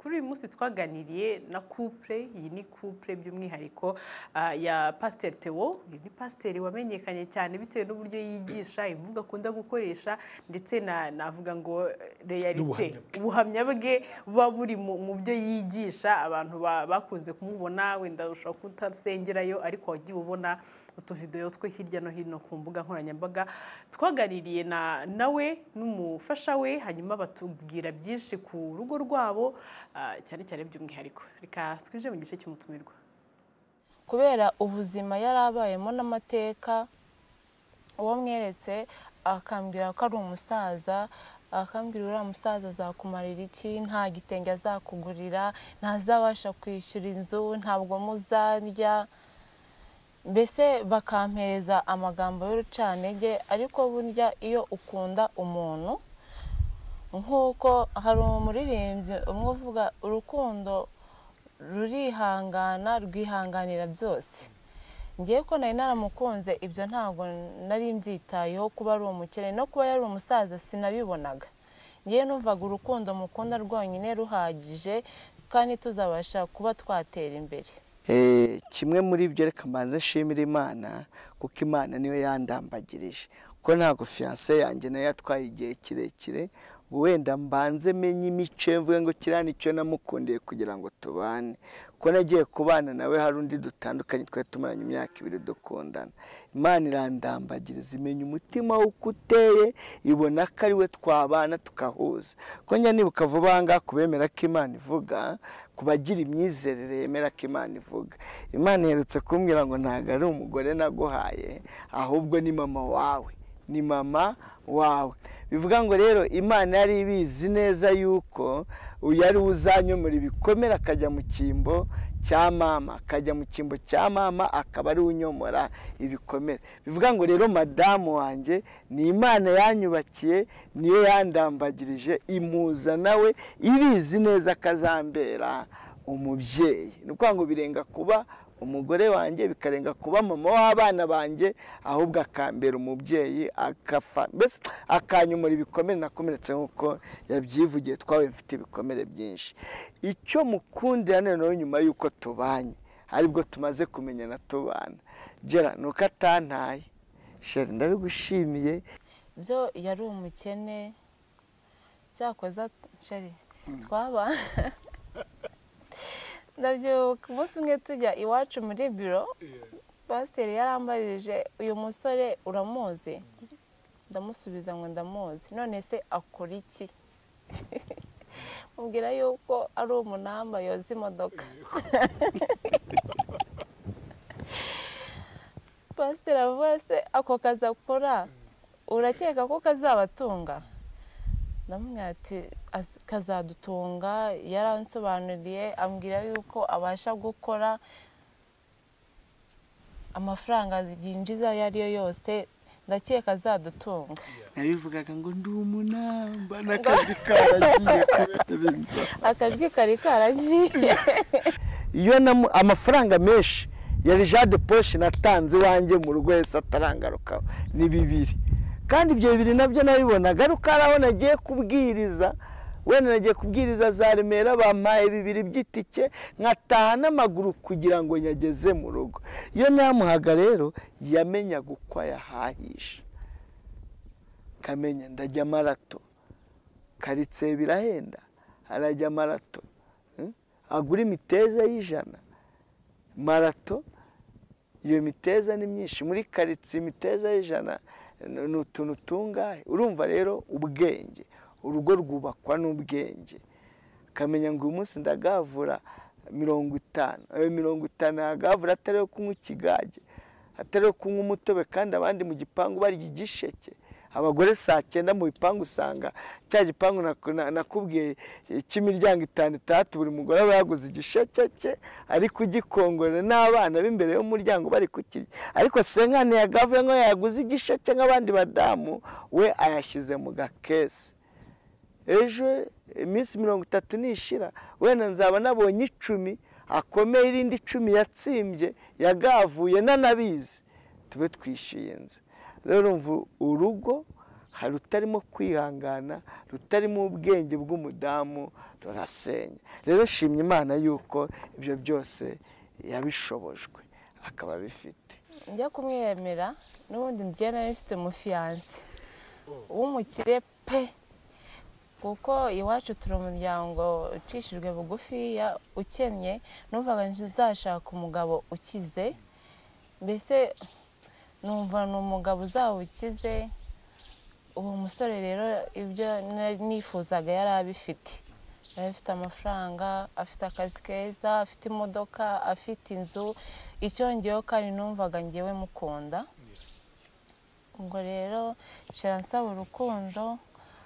kuri uyu munsi twaganiriye na couple, iyi ni couple by'umwihariko ya Pastor Theo. Uyu ni pasteur wamenyekanye cyane bitewe n'uburyo yigisha, imvugo akunda gukoresha, ndetse navuga ngo realite, ubuhamya bwe buba buri mu byo yigisha. Abantu bakunze kumubona, wenda ushobora kutasengerayo, ariko wagiye ubona utuvideo twe hirya no hino ku mbuga nkoranyambaga. Twaganiriye nawe n'umufasha we, hanyuma batubwira byinshi ku rugo rwabo, cyane cyane by'umwihariko. Reka twinjire mu gice cy'umutumirwa. Kubera ubuzima yarabayemo n'amateka, uwo mweretse akambwira ko ari umusaza, akambwira uriya musaza azakumarira iki, nta gitenge azakugurira, ntazabasha kwishyura inzu, ntabwo muzarya. Mbese bakampereza amagambo y'urucanege. Ariko burya iyo ukunda umuntu, nk'uko hari umuririmbyi umwe uvuga, urukundo rurihangana rwihanganira byose. Ngiye ko nari naramukunze, ibyo ntabwo nari mbyitayeho. Kuba ari umukene no kuba yari umusaza sinabibonaga. Ngiye numvaga urukundo mukunda rwonyine ruhagije, kandi tuzabasha kuba twatera imbere. Kimwe muri ibyo reka mbanze nshimira Imana, kuko Imana niyo yandambagirije, ko ntago fiancé yanjye nayo yatwaye igihe kirekire. Wenda mbanze menye imico, mvuge ngo kirani cyo namukundiye kugira ngo tubane, ko nagiye kubana nawe hari undi dutandukanye, twari tumaranye imyaka 2 dukundana. Imana irandambagiriza, imenya umutima uko uteye, ibona ko ari we twabana tukahuza. Ko njya nibuka vuba nga kubemera ko Imana ivuga, kubagira imyizerere yemera ko Imana ivuga. Imana iherutse kumbwira ngo ntago ari umugore naguhaye, ahubwo ni mama wawe, ni mama wawe. Bivuga ngo rero Imana yari ibizi neza yuko yari uzanyomura ibikomere akajya mu cyimbo cya mama, akajya mu cyimbo cya mama akaba ari unyomora ibikomere. Bivuga ngo rero madamu wanjye ni Imana yanyubakiye, niyo yandambagirije, imuza nawe ibizi neza kazambera umubyeyi. Nuko ngo birenga kuba umugore wanjye, bikarenga kuba mama w'abana banjye, ahubwo akambera umubyeyi, mbese akanyumura ibikomere nakomeretse nk'uko yabyivugiye. Twawe mfite ibikomere byinshi. Icyo mukundira noneho nyuma y'uko tubanye, aribwo tumaze kumenyana tubana, Gera nuko atantaye. Sheri ndabigushimiye. Byo yari umukene, cyakoza Sheri twaba ndabyibuka umunsi umwe tujya iwacu muri biro, pasiteri yarambarije, uyu musore uramuzi? Ndamusubiza ngo ndamuzi. None se akora iki? Mubwira yuko ari umunamba yoza imodoka. Pasiteri avuga se ako kazi akora urakeka ko kazabatunga? Ndamubwira ati kazadutunga. Yaransobanuriye, ambwira yuko abasha gukora amafaranga yinjiza yari yo yose, ndakeka azadutunga. Nabivugaga ngo ndi umunamba, n'akajwi karagiye kubera inzu. Akajwi kari karagiye. Iyo amafaranga menshi yari Jade Poche natanze wanjye mu rugo yese atarangarukaho ni 2. Kandi ibyo 2 nabyo nabibonaga arukaraho nagiye kubwiriza. Wenda nagiye kubwiriza za Remera, bampaye 2 by'itike, nkataha n'amaguru kugira ngo nyageze mu rugo. Iyo namuhaga rero yamenya gukwa yahahisha, kamenya ndajya marato, karitse birahenda, arajya marato, agura imiteza y'100 marato. Iyo miteza ni myinshi muri karitse, imiteza y'100 n'utuntu tungahe. Urumva rero ubwenge, urugo rwubakwa n'ubwenge. Kamenya ngo uyu munsi ndagavura 50 agavura atari kunywa ikigage, atari kunywa umutobe, kandi abandi mu gipangu bari igisheke. Abagore saa 9 mu bipangu usanga cya gipangu nakubwiye cy'imiryango 5 buri mugore aba yaguze igisheke cye ari kugikongorera n'abana b'imbere y'umuryango bari kukirya. Ariko senkane yagavuye ngo yaguze igisheke nk'abandi badamu, we ayashyize mu gakesi. Ejo iminsi 30 nishira, wenda nzaba nabonye 10 akomeye, irindi 10 yatsimbye yagavuye nanabizi, tube twishiyenze. Rero mvu urugo hari rutarimo kwihangana, rutarimo ubwenge bw'umudamu, rurasenya. Rero shimye Imana yuko ibyo byose yabishobojwe akaba bifite. Njya kumwiyemera n'ubundi njye nari mfite umufiyanse w'umukire pe, kuko iwacu turi umuryango ucishijwe bugufi ukennye, numvaga nzashaka umugabo ukize, mbese numva ni umugabo uzaba ukize. Uwo musore rero ibyo nifuzaga yari abifite, yari afite amafaranga, afite akazi keza, afite imodoka, afite inzu, icyongeyeho kandi numvaga ngewe mukunda. Ubwo rero nshira nsaba urukundo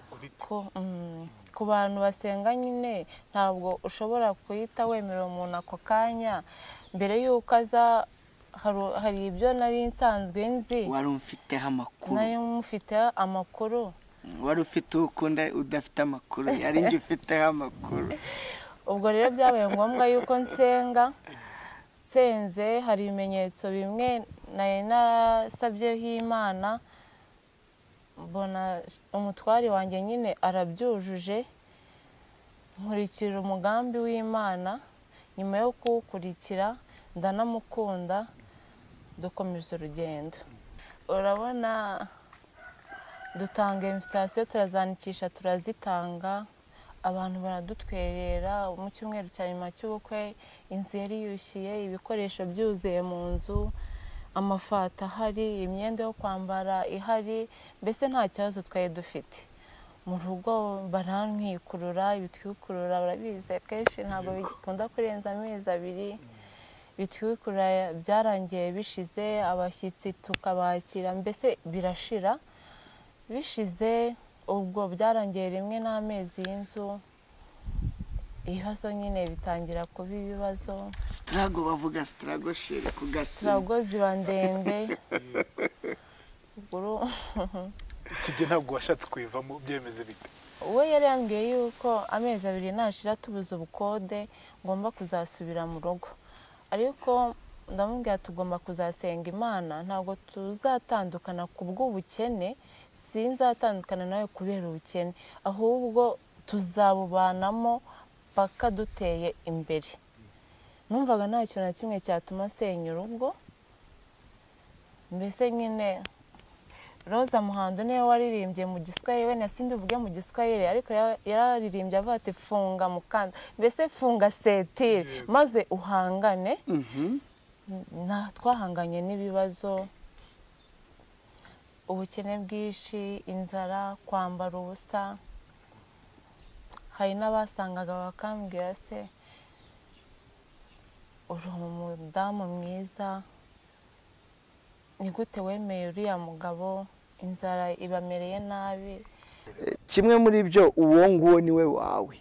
ku bantu basenga nyine, ntabwo ushobora kuhita wemera umuntu ako kanya mbere y'uko aza. Hari ibyo nari nsanzwe nzi. Wari umfiteho amakuru? Nari mufiteho amakuru. Wari ufite ukunda udafite amakuru? Yari njye ufiteho amakuru. Ubwo rero byabaye ngombwa yuko nsenze, hari ibimenyetso bimwe nari narasabyeho Imana, mbona umutwari wanjye nyine arabyujuje, nkurikira umugambi w'Imana. Nyuma yo kuwukurikira ndanamukunda, dukomeza urugendo. Urabona dutanga invitation, turazandikisha, turazitanga, abantu baradutwerera. Mu cyumweru cya nyuma cy'ubukwe inzu yari yushyuye, ibikoresho byuzuye mu nzu, amafata ahari, imyenda yo kwambara ihari, mbese nta kibazo twari dufite. Mu rugo barantwikurura, ibitwikurura barabizi kenshi ntabwo bikunda kurenza amezi 2. Bitwikurura byarangiye bishize, abashyitsi tukabakira, mbese birashira. Bishize ubwo byarangiye rimwe n'amezi y'inzu, ibibazo nyine bitangira kuba ibibazo. Struggle bavuga, struggle shire kugasi. Struggle ziba ndende. Ikije ntabwo washatse kwivamo, byemeze bite? We yari yambwiye yuko amezi 2 nashira tubuze ubukode ngomba kuzasubira mu rugo, ariko ndamubwira tugomba kuzasenga Imana, ntabwo tuzatandukana ku bw'ubukene, sinzatandukana nawe kubera ubukene, ahubwo tuzabubanamo paka duteye imbere. Numvaga nta kintu na kimwe cyatuma senya urugo. Mbese nyine Roza Muhando niwe waririmbye mu Giswahili, we nasindi uvuge mu Giswahili, ariko yararirimbye avuga ati funga mukanda, mbese funga setire maze uhangane. Twahanganye n'ibibazo, ubukene bwinshi, inzara, kwambara ubusa. Hari n'abasangaga bakambwira se uri umudamu mwiza, ni gute wemeye uriya mugabo, inzara ibamereye nabi. Kimwe muri byo uwo nguwo niwe wawe,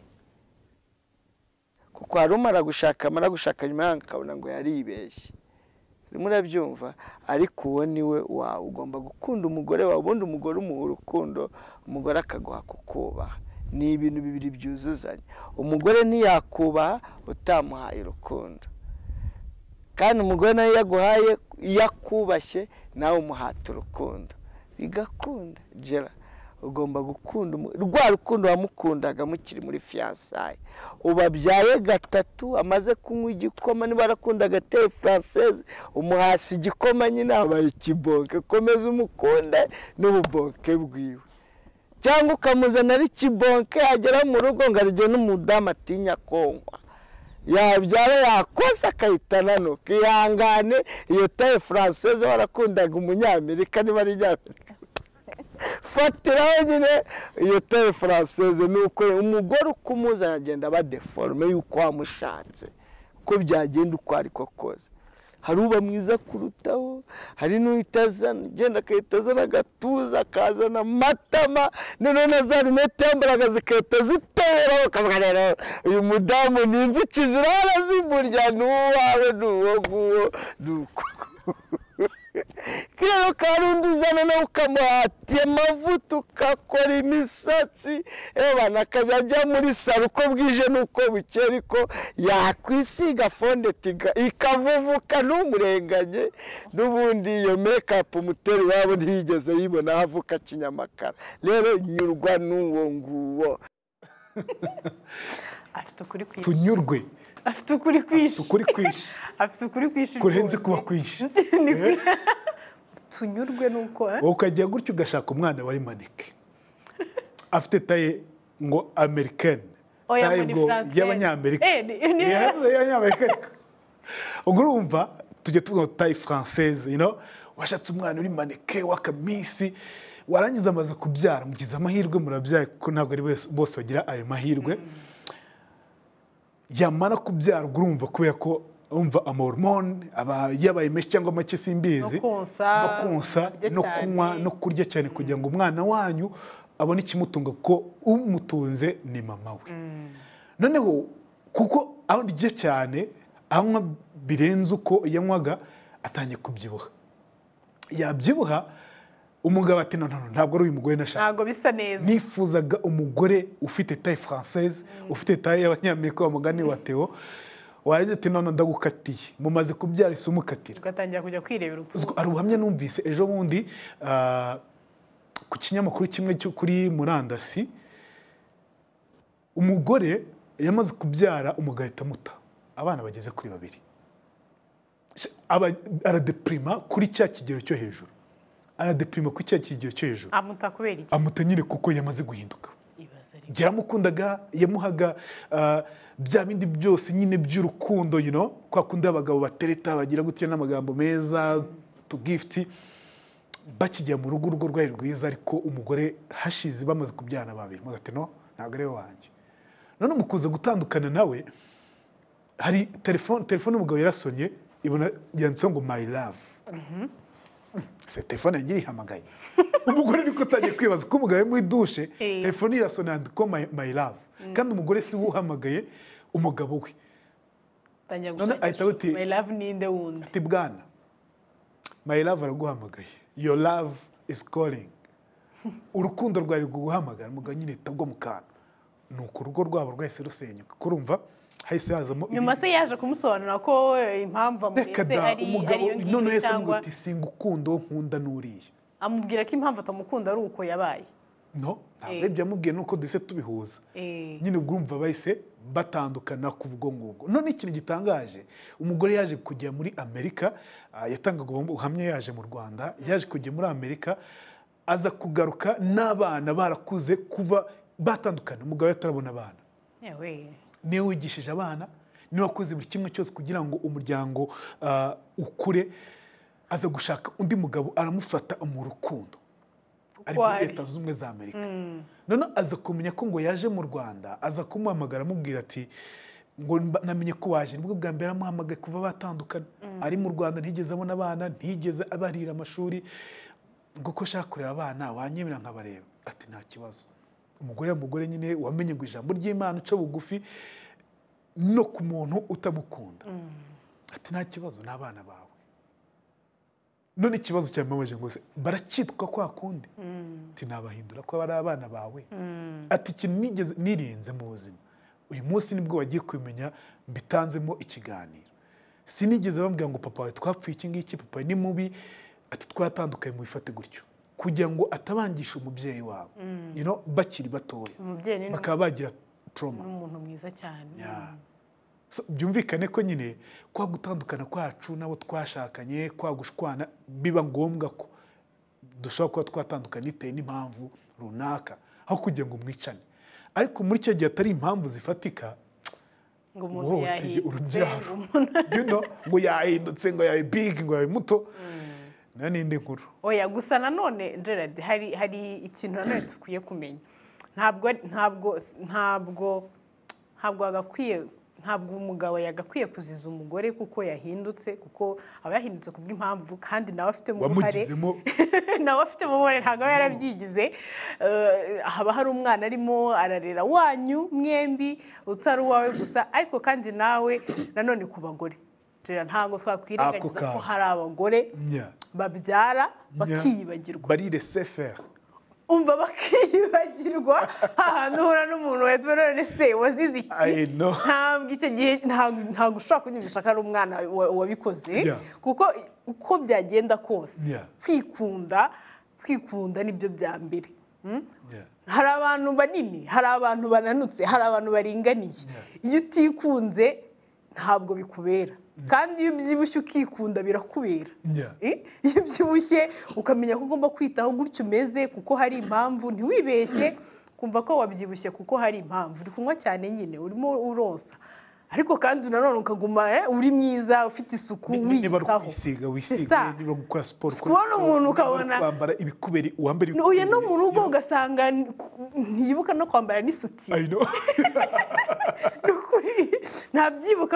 kuko harumara gushaka nyuma akabona ngo yaribeshye. Murabyumva, ariko uwo niwe wawe. Ugomba gukunda umugore wawe, ubundi umugore umuha urukundo, umugore akaguha kukubaha. Ni ibintu bibiri byuzuzanya. Umugore ntiyakubaha utamuhaye urukundo, kandi umugore nawe yaguhaye, yakubashye nawe umuhata urukundo bigakunda. Jera ugomba gukunda rwa rukundo wamukundaga mukiri muri fiançailles, ubabyaye 3 amaze kunywa igikoma, niba arakundaga te française umuhasi igikoma nyine abaye ikibonke. Komeza umukunde n'ububonke bwiwe, cyangwa ukamuzana ari kibonke, agera mu rugo ngo arije n'umudamu atinya konkwa, yabyara yakosa akahitana no kihangane. Iyo taye française warakundaga umunyamerika, niba ari nyamerika fatira nyine iyo taye française. Nuko umugore ukumuza agenda badeforme yuko wamushatse, ko byagenda uko ariko koze. Hari uba mwiza kurutaho, hari n'uitazana genda akayitazana gatuza, akazana matama, none zari netambaraga zikahita zitera, bakavuga rero uyu mudamu ni inzuki zirara zimurya, n'uwawe n'uwo nguwo nuko. rero karundi uzana nawe ukamuhatiye amavuta ukakora imisatsi ebana akajya ajya muri saro uko bwije n'uko bukeye ariko yakwisiga fondeti ikavuvuka ntumurenganye n'ubundi iyo mekapu umuteri wabo ntiyigeze yibona havuka kinyamakara rero nyurwa n'uwo nguwo afite ukuri kwinshi tunyurwe afite ukuri kwinshi afite ukuri kwinshi kurenze kuba kwinshi tunyurwe nuko ukajya gutyo ugashaka umwana wari maneke afite taye ngo americaine taye ngo y'abanyamerika ubwo urumva tujya tuvuga taye française washatse umwana uri maneke w'akamisi warangiza amaze kubyara mugize amahirwe murabyaye kuko ntabwo ari bose bagira ayo mahirwe yamara kubyara urumva kubera ko umva amahormone yabaye menshi cyangwa make simbizi no konsa no kunywa no kurya cyane kugira ngo umwana wanyu abone ikimutunga ko umutunze ni mama we noneho kuko aho ndiye cyane anywa birenze uko yanywaga atangiye kubyibuha yabyibuha umugabo ati ntabwo ari uyu mugore nashaka ntabwo bisa neza nifuzaga umugore ufite taye française ufite taye y'abanyamerika wa mugani wa Theo waje ati none ndagukatiye mumaze kubyara isumukatira ugatangira kujya kwirebera utuntu ari ubuhamya numvise ejo bundi ku kinyamakuru kimwe cyo kuri murandasi umugore yamaze kubyara umugabo ahita abana bageze kuri 2 aradeprima kuri cya kigero cyo hejuru aradeprima ku cya kigero cyo hejuru amuta kubera iki amuta nyine kuko yamaze guhinduka yaramukundaga yamuhaga bya bindi byose nyine by'urukundo kwa kundi abagabo batereta bagira gutya n'amagambo meza to gift bakijya mu rugo rwari rwiza ariko umugore hashize bamaze kubyana 2 mugati ntabwo ari wanjye none umukuza gutandukana nawe hari telefone umugabo yarasonye ibona yanditseho ngo my love se telefone yagiye ihamagaye umugore niko atangiye kwibaza ko umugabo muri dushe telefone irasona yandiko my love kandi umugore si uhamagaye umugabo we none ahita uti my love ninde wundi ati bwana my love araguhamagaye your love is calling urukundo rwari guhamagara umugabo nyine tabwo mukana nuko urugo rwabo rwahise rusenyuka kurumva hahise hazamo nyuma se yaje kumusobanura ko impamvu amuretse ari umugabo none yese ngo singukundo nkunda nuriye amubwira ko impamvu atamukunda ari uko yabaye ntabwo ibyo yamubwiye nuko duhise tubihuza nyine urumva bahise batandukana kuvuga ngubwo none ikintu gitangaje umugore yaje kujya muri Amerika yatangaga ubuhamya yaje mu Rwanda yaje kujya muri Amerika aza kugaruka n'abana barakuze kuva batandukana umugabo yatarabona abana niwe wigishije abana niwe wakoze buri kimwe cyose kugira ngo umuryango ukure aza gushaka undi mugabo aramufata mu rukundo ari muri Leta Zunze Ubumwe za Amerika none aza kumenya ko ngo yaje mu Rwanda aza kumuhamagara amubwira ati ngo namenye ko waje nibwo bwa mbere amuhamagaye kuva batandukana ari mu Rwanda ntigeze abona abana ntigeze abarira amashuri ngo ko shaka kureba abana wanyemera nkabareba ati nta kibazo umugore nyine wamenye ngo ijambo ry'Imana uca bugufi no ku muntu utamukunda ati nta kibazo n'abana bawe none ikibazo cyamabaje ngo se barakitwa kwa kundi ati nabahindura ko bari abana bawe ati ikintu nigeze nirinze mu buzima uyu munsi nibwo wagiye kumenya mbitanzemo ikiganiro sinigeze bambwira ngo papa wawe twapfuye iki ngiki papa ni mubi ati twatandukanye mu bifate gutyo kugira ngo atabangisha umubyeyi wabo bakiri batoya bakaba bagira trauma umuntu mwiza cyane byumvikane ko nyine kwa gutandukana kwacu nabo twashakanye kwa gushwana biba ngombwa ko dushobora kuba twatandukana bitewe n'impamvu runaka aho kugira ngo mwicane ariko muri cyo gihe atari impamvu zifatika ngo umuntu yahindutse ngo yahindutse ngo yabe big ngo yabe muto n'indi nkuru oya gusa nanone Gerard hari ikintu nanone tukwiye kumenya ntabwo umugabo yagakwiye kuziza umugore kuko yahindutse kuko aba yahindutse kubw'impamvu kandi nawe afite mu buhare nawe afite mu buhare ntabwo aba yarabyigize haba hari umwana arimo ararera wanyu mwembi utari uwawe gusa ariko kandi nawe nanone ku bagore ntabwo twakwirengagiza ko hari abagore babyara bakiyibagirwa bari laisser umva bakiyibagirwa ahantu uhura n'umuntu wetwe none se wazize iki ntabwo icyo gihe ntabwo ushobora kunyumvisha ko ari umwana wabikoze kuko uko byagenda kose kwikunda nibyo bya mbere hari abantu banini hari abantu bananutse hari abantu baringaniye iyo utikunze ntabwo bikubera kandi iyo ubyibushye ukikunda birakubera iyo ubyibushye ukamenya ko ugomba kwitaho gutyo umeze kuko hari impamvu ntiwibeshye kumva ko wabyibushye kuko hari impamvu uri kunywa cyane nyine urimo uronsa ariko kandi nanone ukaguma uri mwiza ufite isuku wiyitaho wisiga niba gukora siporo kubona umuntu ukabona kwambara ibikuberi uwambere uyu no mu rugo ugasanga ntiyibuka no kwambara n'isuti ntabyibuka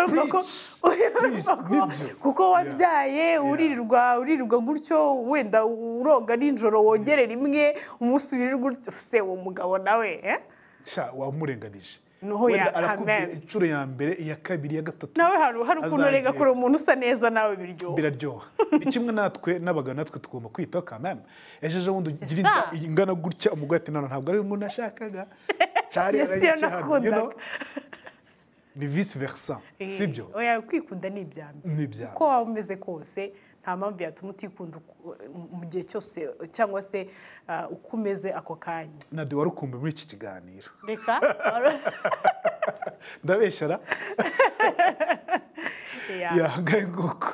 kuko wabyaye uririrwa gutyo wenda uroga nijoro wongere rimwe umunsi wirirwa gutyo se uwo mugabo nawe wamurenganije wenda arakubwira inshuro ya mbere iya kabiri iya gatatu nawe hari ukuntu urega kure umuntu usa neza nawe biraryoha ni kimwe natwe n'abagabo natwe tugomba kwitaho kameme ejo bundi ugira inda ingana gutya umugore ati none ntabwo ari umuntu ashakaga cyari nakundaga ni vice versa sibyo oya kwikunda ni ibyambi uko waba umeze kose nta mpamvu yatuma utikunda mu gihe cyose cyangwa se uko umeze ako kanya nade warukumbuye muri iki kiganiro reka ndabeshyara yahangaye nguko